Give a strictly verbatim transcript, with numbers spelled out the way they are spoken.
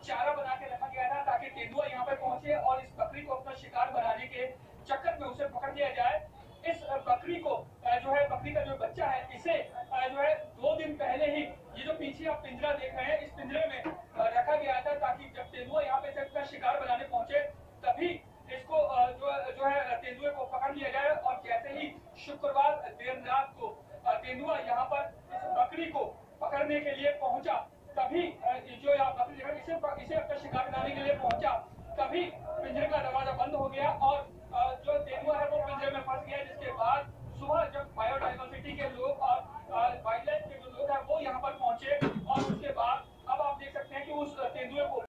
चारा बना के रखा गया था ताकि तेंदुआ यहाँ पे पहुंचे और इस बकरी को अपना शिकार बनाने के चक्कर में उसे पकड़ लिया जाए। इस बकरी को जो है, बकरी का जो बच्चा है, इसे जो है दो दिन पहले ही ये जो पीछे आप पिंजरा देख रहे हैं, इस पिंजरे में रखा गया था ताकि जब तेंदुआ यहाँ पे अपना शिकार बनाने पहुंचे तभी इसको जो जो है तेंदुए को पकड़ लिया जाए। और जैसे ही शुक्रवार देर रात को तेंदुआ यहाँ पर इस बकरी को पकड़ने के लिए पहुंचा, तभी जो यहाँ बकरी इसे इसे अपना शिकार बनाने के लिए पहुंचा, तभी पिंजरे